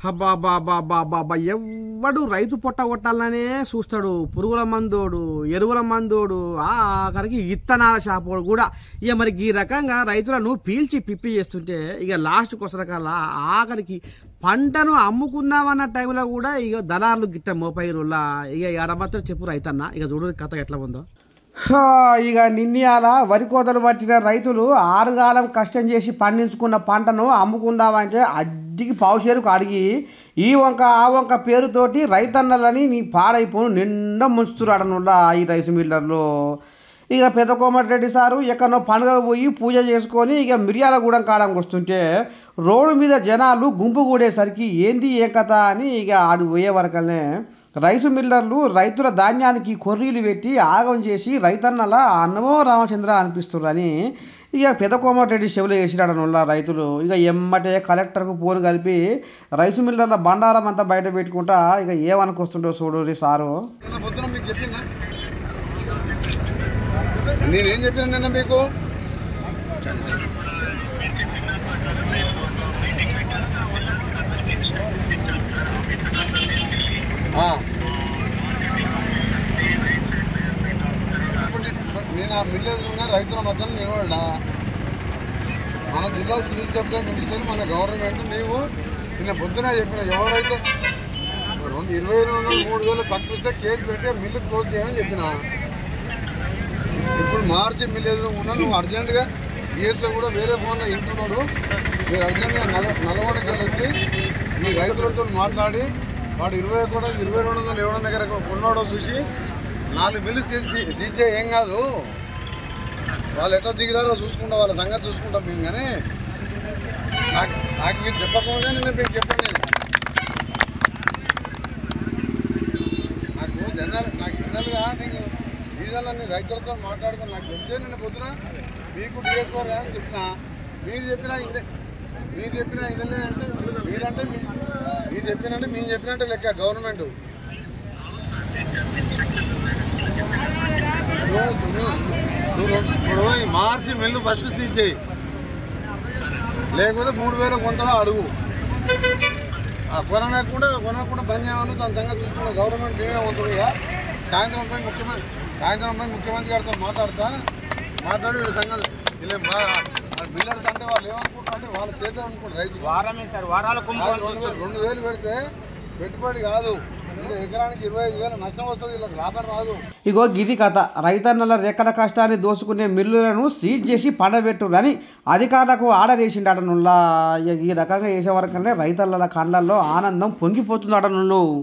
అబ్బాబాబాబాబా ఎవడు రైతు పొట్ట కొట్టాలనే చూస్తాడు. పురుగుల మందోడు, ఎరువుల మందోడు, ఆఖరికి ఇత్తనాల షాపోడు కూడా. ఇక మరి ఈ రకంగా రైతులను పీల్చి పిప్పి చేస్తుంటే ఇక లాస్ట్కి వసరకల్లా ఆఖరికి పంటను అమ్ముకుందామన్న టైంలో కూడా ఇక దళారులు గిట్ట మోపైరులా. ఇక ఎడబత్తలు చెప్పు రైతన్న, ఇక చూడు కథ ఎట్లా ఉందో. ఇక నిన్నయాల వరి కోతలు పట్టిన రైతులు ఆరుగాలం కష్టం చేసి పండించుకున్న పంటను అమ్ముకుందామంటే అడ్డికి పావుషేరుకు అడిగి ఈ వంక ఆ వంక పేరుతోటి రైతన్నలని నీ పాడైపోను నిండా ముంచుతున్నాడనుల్లా ఈ రైస్ మిల్లర్లు. ఇక పెద్ద కోమటిరెడ్డి సారు ఎక్కడో పండుగ పోయి పూజ చేసుకొని ఇక మిర్యాలగూడెం కాడంకి వస్తుంటే రోడ్డు మీద జనాలు గుంపు కూడేసరికి ఏంది ఏ కథ అని ఇక ఆడు పోయే వరకనే రైసు మిల్లర్లు రైతుల ధాన్యానికి కొర్రీలు పెట్టి ఆగం చేసి రైతన్నల అన్నమో రామచంద్ర అనిపిస్తున్నారని ఇక పెద్ద కోమటిరెడ్డి చెవులు వేసిరాడనుల్లా రైతులు. ఇక ఎమ్మటే కలెక్టర్కు ఫోన్ కలిపి రైసు మిల్లర్ల బండారం అంతా బయట పెట్టుకుంటా ఇక ఏమనుకొస్తుండో చూడు సారు. నేనేం చెప్పినా నిన్న మీకు నేను ఆ మిల్లర్లుగా రైతుల మధ్యలో నిలబడా. మన జిల్లా సివిల్ సప్లై మినిస్టర్ మన గవర్నమెంట్ నీవు నిన్న పొద్దున చెప్పిన ఎవరైతే 20,000 తక్కువ ఇస్తే కేసు పెట్టి మిల్లు క్లోజ్ చేయమని చెప్పిన. ఇప్పుడు మార్చి మిల్ ఎదురుగా నువ్వు అర్జెంటుగా ఈఎస్ఐ కూడా వేరే ఫోన్లో ఇంటున్నాడు. మీరు అర్జెంటుగా నల్గొండకి వచ్చి ఈ రైతులతో మాట్లాడి వాడు 22,000 ఇవ్వడం దగ్గర ఉన్నాడో చూసి 4 బిల్లు సీజ్ ఏం కాదు. వాళ్ళు ఎట్లా దిగిరారో చూసుకుంటా, వాళ్ళ సంగతి చూసుకుంటాం మేము. కానీ నాకు మీరు చెప్పకుండా నేను మీకు చెప్పండి. నాకు జనరల్గా నేను సీజన్లన్నీ రైతులతో మాట్లాడుకుని నాకు చెప్తే నిన్న పొద్దున మీకు డిఎస్ఓర్ అని చెప్పిన. మీరు చెప్పినా ఇదే అంటే మీరు చెప్పినంటే మేము చెప్పినట్టే లెక్క గవర్నమెంట్. ఇప్పుడు మార్చి మిల్లు ఫస్ట్ సీజ్ చేయి, లేకపోతే 3,000 కొంతలో అడుగు. కొనకుండా బంద్ చేయమని దాని సంగతి చూసుకున్న గవర్నమెంట్ మేమే ఉంటుంది. సాయంత్రం పోయి ముఖ్యమంత్రి గారితో మాట్లాడి వీళ్ళ సంగతి ఇలా మిల్లర్స్ అంటే వాళ్ళు ఏమనుకుంటారంటే వాళ్ళ చేతులు అనుకుంటారు. రైతు 2,000 పెడితే పెట్టుబడి కాదు, ఇంకా ఎకరానికి 25,000 నష్టం వస్తుంది, వీళ్ళకి లాభం రాదు. ఇగో గిది కథ. రైతన్నల రెక్కల కష్టాన్ని దోసుకునే మిల్లులను సీజ్ చేసి పండబెట్టురని అధికారులకు ఆర్డర్ వేసిండటనుల్లా. ఈ రకంగా వేసే వరకనే రైతన్నల కళ్ళల్లో ఆనందం పొంగిపోతుందటనుళ్ళు.